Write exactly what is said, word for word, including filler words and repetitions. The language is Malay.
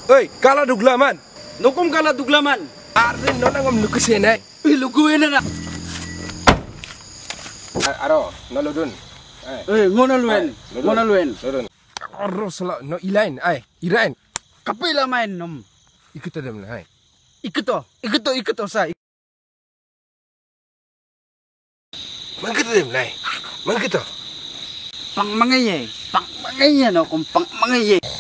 Oi, kala duglaman. Nukum kala duglaman. Arin nona ngam lukusin ay. Eh, luguin na na. Aro, naludun. Eh, ngono luen. Ngono luen. Ludun. Aro sala no ilain ay. Irain. Kapila main nom. Ikut adam na ay. Ikut to. Ikut to, ikut to sa. Mangkit adam na ay. Mangkit to. Pang mangaye. Pang mangaye no, kung pang mangaye.